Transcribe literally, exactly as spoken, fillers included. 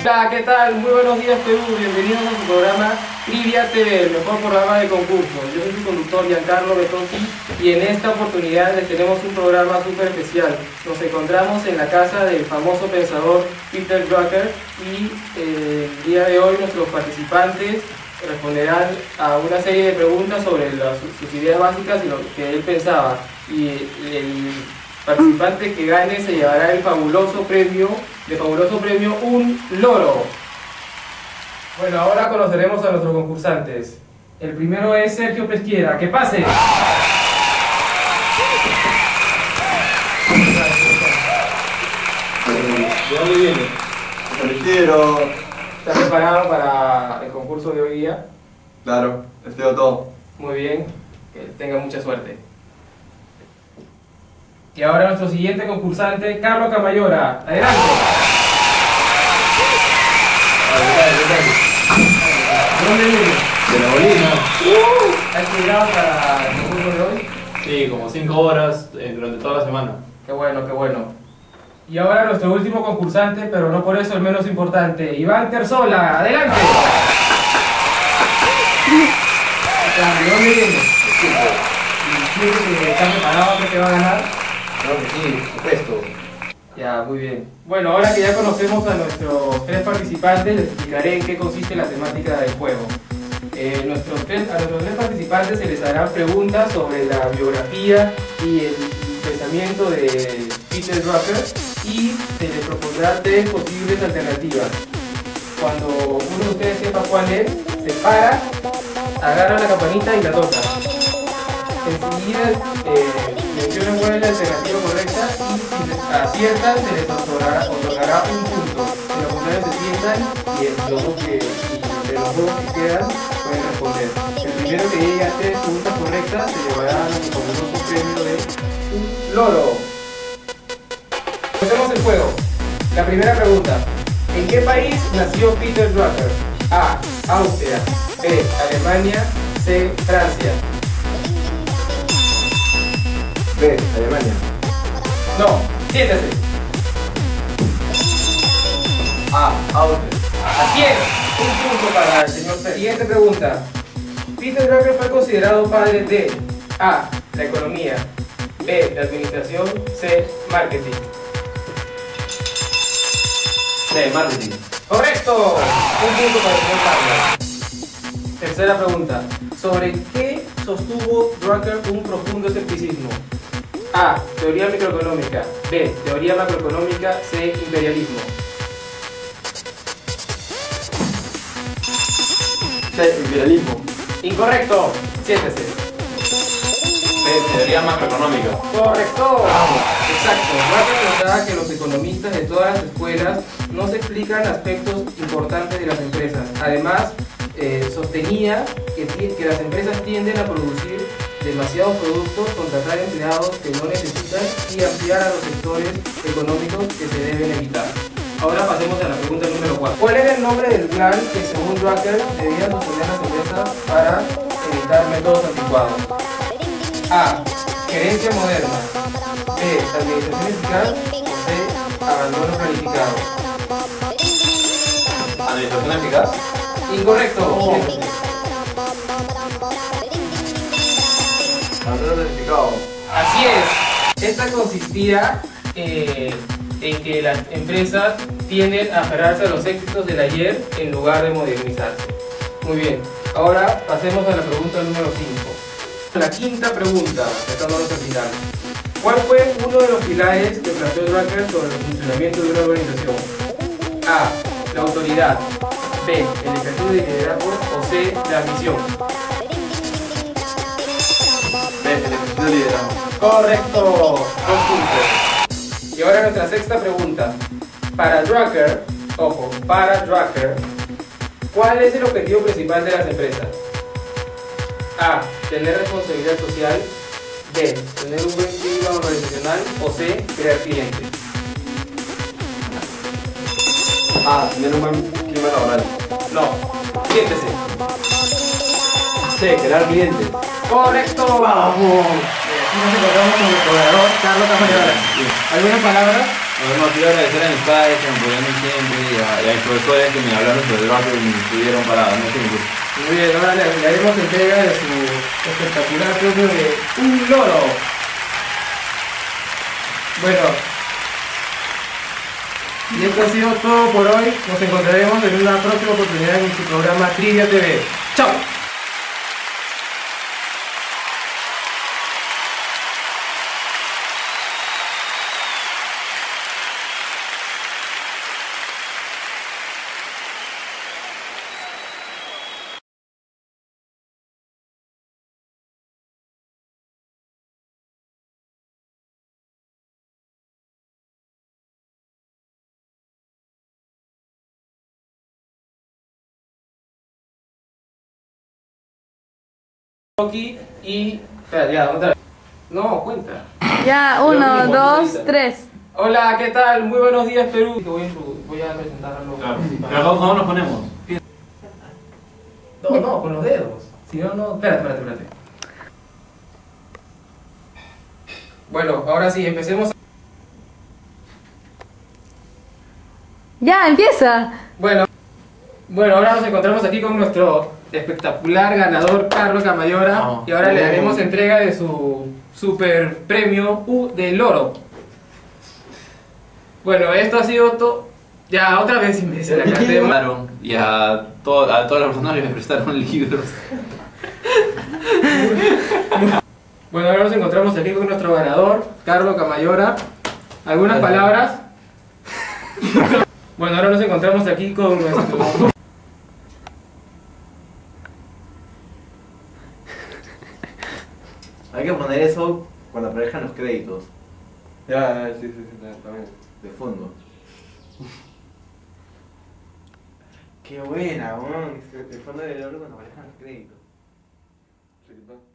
Hola, ¿qué tal? Muy buenos días, Perú. Bienvenidos a su programa Trivia T V, el mejor programa de concurso. Yo soy su conductor, Giancarlo Betotti, y en esta oportunidad les tenemos un programa súper especial. Nos encontramos en la casa del famoso pensador Peter Drucker y eh, el día de hoy nuestros participantes responderán a una serie de preguntas sobre las, sus ideas básicas y lo que él pensaba. Y el participante que gane se llevará el fabuloso premio, de fabuloso premio, un loro. Bueno, ahora conoceremos a nuestros concursantes. El primero es Sergio Pesquiera. ¡Que pase! ¿De dónde viene? Prefiero. ¿Estás preparado para el concurso de hoy día? Claro, estudio todo. Muy bien, que tenga mucha suerte. Y ahora nuestro siguiente concursante, Carlos Camayora. ¡Adelante! ¿De dónde viene? De la Molina. Uh, ¿Has estudiado para el concurso de hoy? Sí, como cinco horas eh, durante toda la semana. Qué bueno, qué bueno. Y ahora nuestro último concursante, pero no por eso el menos importante, Iván Terzola. ¡Adelante! ¿De dónde viene? ¿Y estás preparado para que va a ganar? Claro que sí, por supuesto. Ya, muy bien. Bueno, ahora que ya conocemos a nuestros tres participantes, les explicaré en qué consiste la temática del juego. Eh, nuestros tres, a nuestros tres participantes se les harán preguntas sobre la biografía y el pensamiento de Peter Drucker y se les propondrá tres posibles alternativas. Cuando uno de ustedes sepa cuál es, se para, agarra la campanita y la toca. Enseguida eh, mencionan cuál es la alternativa correcta y si aciertan se les otorgará, otorgará un punto. Si los contrarios se sientan y el, los dos que, y de los dos que quedan pueden responder. El primero que llegue a tres preguntas correctas se llevará el fabuloso premio de un loro. Empecemos el juego. La primera pregunta. ¿En qué país nació Peter Drucker? A. Austria. B. Alemania. C. Francia. B, Alemania. No, siéntese. A, Austria. Así es. Un punto para el señor Pérez. Siguiente pregunta. Peter Drucker fue considerado padre de A. La economía. B. La administración. C. Marketing. C, marketing. ¡Correcto! Un punto para el señor Carlos. Tercera pregunta. ¿Sobre qué sostuvo Drucker un profundo escepticismo? A. Teoría microeconómica. B. Teoría macroeconómica. C. Imperialismo. C, imperialismo. Incorrecto. Siéntese. B, teoría macroeconómica. Correcto. Exacto. Drucker notaba que los economistas de todas las escuelas no se explican aspectos importantes de las empresas. Además, eh, sostenía que, que las empresas tienden a producir demasiados productos, contratar empleados que no necesitan y ampliar a los sectores económicos que se deben evitar. Ahora pasemos a la pregunta número cuatro. ¿Cuál era el nombre del plan que según Drucker debían sostener las empresas para evitar métodos anticuados? A. Gerencia moderna. B. Administración eficaz. O C. Abandono planificado. ¿Administración eficaz? Incorrecto. Oh. Abandono planificado. Así es. Esta consistía eh, en que las empresas tienden a aferrarse a los éxitos del ayer en lugar de modernizarse. Muy bien. Ahora pasemos a la pregunta número cinco. La quinta pregunta, estamos al final. ¿Cuál fue uno de los pilares que planteó Drucker sobre el funcionamiento de una organización? A. La autoridad. B. El ejercicio de liderazgo. O C. La misión. B, el ejercicio de liderazgo. Correcto. Dos puntos. Y ahora nuestra sexta pregunta. Para Drucker, ojo, para Drucker, ¿cuál es el objetivo principal de las empresas? A. Tener responsabilidad social. B. Tener un buen clima organizacional. O C. Crear clientes. A, tener un buen clima laboral. No. Siéntese. C, crear clientes. Correcto. ¡Vamos! Y aquí nos encontramos con el colaborador Carlos Camayora. ¿Alguna palabra? Bueno, quiero agradecer a mis padres que me apoyaron siempre y a, y a mis profesores que me hablaron sobre el barrio y me estuvieron para darme tiempo. Muy bien, ahora le, le haremos entrega de su espectacular premio de un loro. Bueno, y esto ha sido todo por hoy. Nos encontraremos en una próxima oportunidad en su programa Trivia T V. ¡Chao! Aquí y... Espera, ya, otra vez. No, cuenta. Ya, Lo uno, mismo, dos, ahorita. tres. Hola, ¿qué tal? Muy buenos días, Perú. Voy a, voy a presentar a los Claro. participantes. Pero ¿cómo nos ponemos? No, no, con los dedos. Si no, no... Espérate, espérate, espérate. Bueno, ahora sí, empecemos. Ya, empieza. Bueno, bueno, ahora nos encontramos aquí con nuestro espectacular ganador Carlos Camayora Oh. y ahora le daremos entrega de su super premio U del Oro. Bueno, esto ha sido todo. Ya, otra vez me se la Me canté. llamaron y a, todo, a todas las personas que me prestaron libros. Bueno, ahora nos encontramos aquí con nuestro ganador, Carlos Camayora. ¿Algunas palabras? Bueno, ahora nos encontramos aquí con nuestro... Hay que poner eso cuando aparezcan los créditos Ya, ya, sí, sí, sí, también. de fondo. Qué buena, weón. De fondo del oro cuando aparezcan los créditos. Sí, ¿qué tal?